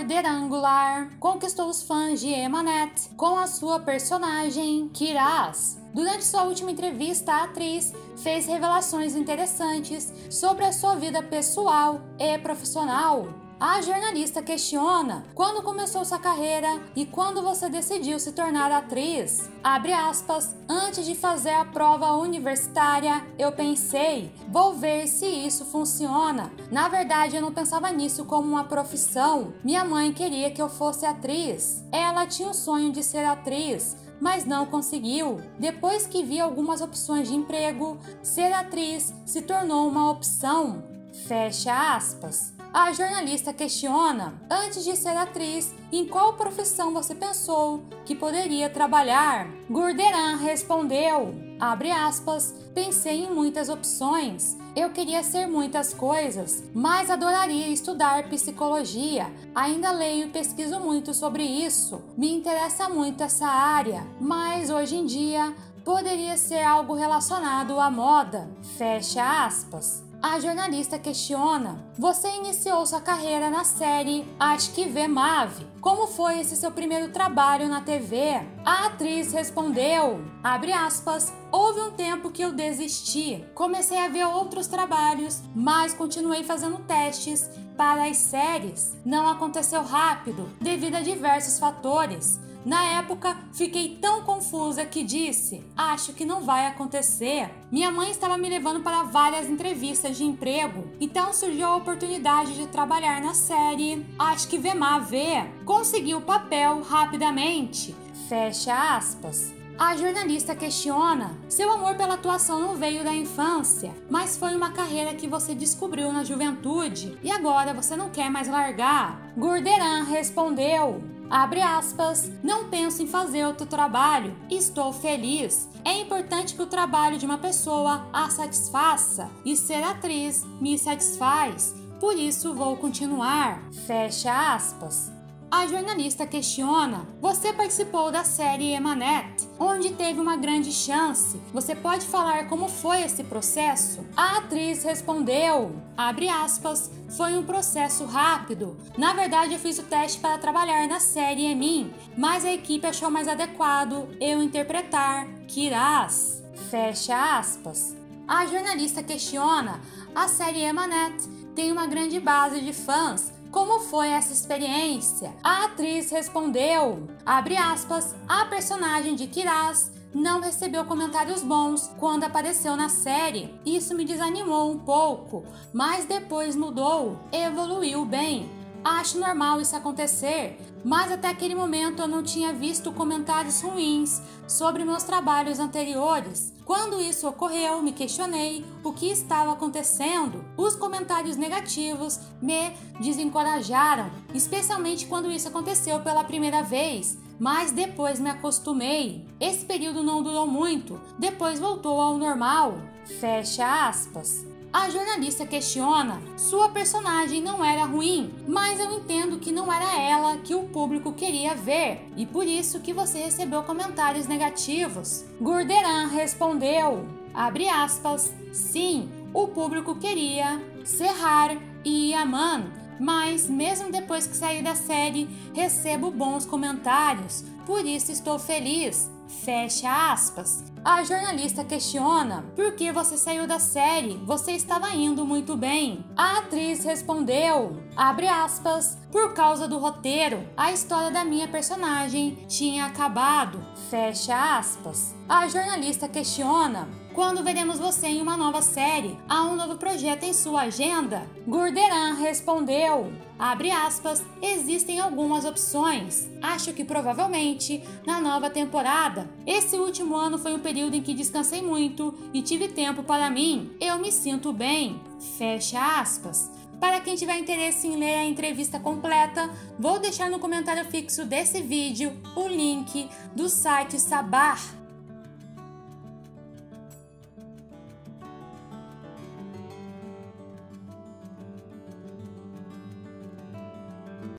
Gurderan Goulart conquistou os fãs de Emanet com a sua personagem Kiraz. Durante sua última entrevista, a atriz fez revelações interessantes sobre a sua vida pessoal e profissional. A jornalista questiona quando começou sua carreira e quando você decidiu se tornar atriz. Abre aspas, antes de fazer a prova universitária, eu pensei, vou ver se isso funciona. Na verdade, eu não pensava nisso como uma profissão. Minha mãe queria que eu fosse atriz. Ela tinha o sonho de ser atriz, mas não conseguiu. Depois que vi algumas opções de emprego, ser atriz se tornou uma opção. Fecha aspas. A jornalista questiona, antes de ser atriz, em qual profissão você pensou que poderia trabalhar? Gurderan respondeu, abre aspas, pensei em muitas opções. Eu queria ser muitas coisas, mas adoraria estudar psicologia. Ainda leio e pesquiso muito sobre isso. Me interessa muito essa área, mas hoje em dia poderia ser algo relacionado à moda. Fecha aspas. A jornalista questiona, você iniciou sua carreira na série Acho que Vê Mave. Como foi esse seu primeiro trabalho na TV? A atriz respondeu, abre aspas, houve um tempo que eu desisti. Comecei a ver outros trabalhos, mas continuei fazendo testes para as séries. Não aconteceu rápido, devido a diversos fatores. Na época, fiquei tão confusa que disse, acho que não vai acontecer. Minha mãe estava me levando para várias entrevistas de emprego, então surgiu a oportunidade de trabalhar na série Acho que Vê Mave. Consegui o papel rapidamente. Fecha aspas. A jornalista questiona, seu amor pela atuação não veio da infância, mas foi uma carreira que você descobriu na juventude e agora você não quer mais largar. Gurderan respondeu, abre aspas, não penso em fazer outro trabalho, estou feliz. É importante que o trabalho de uma pessoa a satisfaça e ser atriz me satisfaz, por isso vou continuar. Fecha aspas. A jornalista questiona, você participou da série Emanet, onde teve uma grande chance. Você pode falar como foi esse processo? A atriz respondeu, abre aspas, foi um processo rápido. Na verdade, eu fiz o teste para trabalhar na série Emin, mas a equipe achou mais adequado eu interpretar Kiraz. Fecha aspas. A jornalista questiona, a série Emanet tem uma grande base de fãs. Como foi essa experiência? A atriz respondeu, abre aspas, a personagem de Kiraz não recebeu comentários bons quando apareceu na série. Isso me desanimou um pouco, mas depois mudou, evoluiu bem. Acho normal isso acontecer, mas até aquele momento eu não tinha visto comentários ruins sobre meus trabalhos anteriores. Quando isso ocorreu, me questionei o que estava acontecendo. Os comentários negativos me desencorajaram, especialmente quando isso aconteceu pela primeira vez, mas depois me acostumei. Esse período não durou muito, depois voltou ao normal. Fecha aspas. A jornalista questiona, sua personagem não era ruim, mas eu entendo que não era ela que o público queria ver, e por isso que você recebeu comentários negativos. Gurderan respondeu, abre aspas, sim, o público queria Serrar e Yaman, mas mesmo depois que saí da série, recebo bons comentários, por isso estou feliz. Fecha aspas. A jornalista questiona, por que você saiu da série? Você estava indo muito bem. A atriz respondeu, abre aspas, por causa do roteiro, a história da minha personagem tinha acabado. Fecha aspas. A jornalista questiona, quando veremos você em uma nova série? Há um novo projeto em sua agenda? Gurderan respondeu, abre aspas, existem algumas opções. Acho que provavelmente na nova temporada. Esse último ano foi um período em que descansei muito e tive tempo para mim. Eu me sinto bem. Fecha aspas. Para quem tiver interesse em ler a entrevista completa, vou deixar no comentário fixo desse vídeo o link do site Sabar.